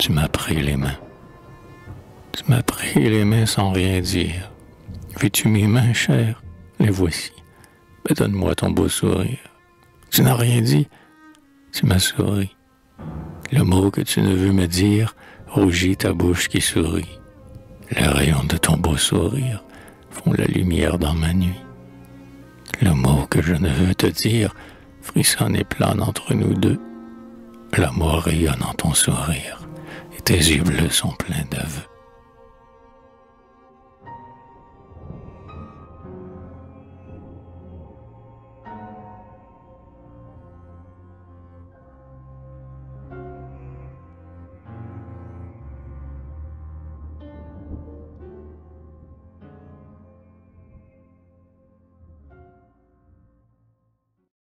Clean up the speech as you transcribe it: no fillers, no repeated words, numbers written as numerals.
Tu m'as pris les mains. Tu m'as pris les mains sans rien dire. Vis-tu mes mains chères? Les voici. Mais donne-moi ton beau sourire. Tu n'as rien dit. Tu m'as souri. Le mot que tu ne veux me dire rougit ta bouche qui sourit. Les rayons de ton beau sourire font la lumière dans ma nuit. Le mot que je ne veux te dire frissonne et plane entre nous deux. L'amour rayonne en ton sourire et tes yeux bleus sont pleins d'aveux.